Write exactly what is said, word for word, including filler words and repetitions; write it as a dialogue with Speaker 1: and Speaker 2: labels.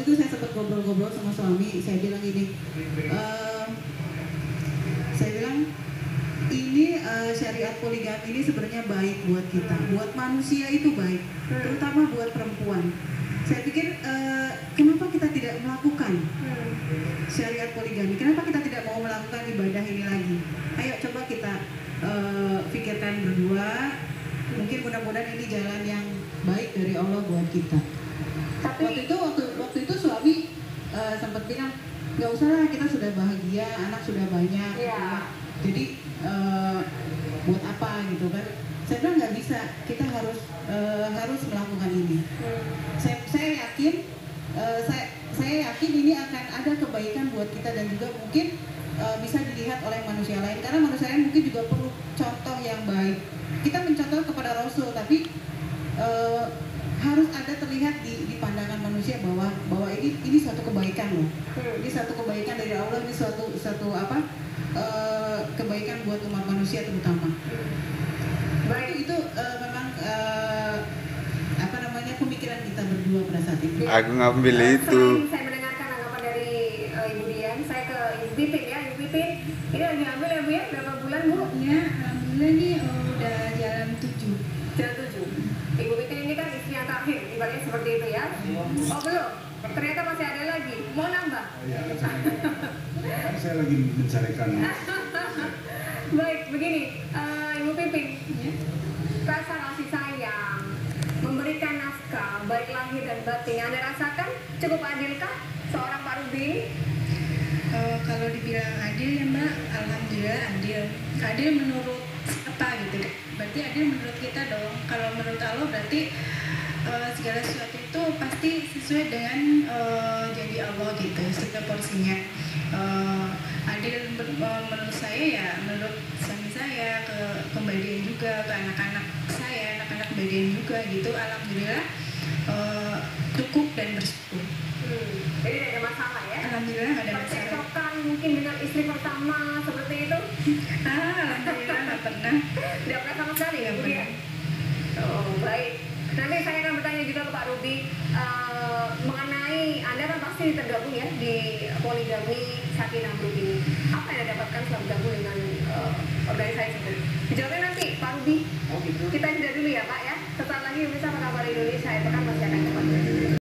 Speaker 1: itu saya sempat ngobrol-ngobrol sama suami, saya bilang gini, uh, saya bilang ini uh, syariat poligami ini sebenarnya baik buat kita, buat manusia itu baik, terutama buat perempuan. Saya pikir uh, kenapa kita tidak melakukan syariat poligami? Kenapa kita tidak mau melakukan ibadah ini lagi? Ayo coba kita uh, pikirkan berdua. Mungkin mudah-mudahan ini jalan yang baik dari Allah buat kita.
Speaker 2: Tapi
Speaker 1: waktu itu waktu waktu itu suami uh, sempat bilang nggak usah lah, kita sudah bahagia, anak sudah banyak,
Speaker 2: ya.
Speaker 1: Jadi uh, buat apa gitu kan? Saya bilang nggak bisa, kita harus uh, harus melakukan ini. Hmm. Saya, saya yakin, uh, saya saya yakin ini akan ada kebaikan buat kita dan juga mungkin uh, bisa dilihat oleh manusia lain, karena manusia lain mungkin juga perlu contoh yang baik. Kita mencontoh kepada Rasul, tapi uh, harus ada terlihat di, di pandangan manusia bahwa bahwa ini ini suatu kebaikan loh. Hmm. Ini suatu kebaikan dari Allah, ini suatu suatu apa uh, kebaikan buat umat manusia terutama. Baik, itu uh, memang uh, apa namanya pemikiran kita berdua pada saat itu.
Speaker 3: Aku ngambil
Speaker 2: uh,
Speaker 3: itu.
Speaker 2: Selain saya mendengarkan anggapan dari uh, Ibu Dian, saya ke Ibu Pipin ya. Ibu Pipin, ini lagi hamil ya Bu ya? Berapa bulan Bu?
Speaker 4: Ya, alhamdulillah nih oh, udah jalan tujuh.
Speaker 2: Jalan tujuh. Ibu Pipin ini kan istri yang terakhir, ibaratnya seperti itu ya? Oh belum? Ternyata masih ada lagi. Mau nambah?
Speaker 5: Ya, saya, saya lagi mencarikan.
Speaker 2: Baik, begini, uh, Ibu Pipin, ya? Rasa kasih sayang, memberikan nafkah, baik lahir dan batin, Anda rasakan cukup adilkah seorang Pak Ruby?
Speaker 4: Uh, kalau dibilang adil ya Mbak, alhamdulillah adil. Adil menurut apa gitu? Berarti adil menurut kita dong. Kalau menurut Allah berarti uh, segala sesuatu itu pasti sesuai dengan uh, jadi Allah gitu, setiap porsinya. Uh, adil uh, menurut saya ya menurut suami saya, ke kembalian juga ke anak-anak saya, anak-anak bagian juga gitu. Alhamdulillah uh, cukup dan bersyukur.
Speaker 2: Hmm, jadi tidak ada masalah ya?
Speaker 4: Alhamdulillah nggak ada masalah.
Speaker 2: Percekcokan mungkin dengan istri pertama seperti itu?
Speaker 4: Ah, alhamdulillah nggak pernah.
Speaker 2: Tidak pernah sama sekali ya Bu ya? Oh baik. Nanti saya akan bertanya juga ke Pak Ruby uh, mengenai Anda kan pasti tergabung ya di poligami Sakinah Group ini. Apa yang Anda dapatkan setelah bergabung dengan uh, organisasi itu? Dijawabnya nanti Pak Ruby.
Speaker 5: Oh gitu.
Speaker 2: Kita jeda dulu ya Pak ya. Sesaat lagi bisa Apa Kabar Indonesia, itu kan masih akan kembali.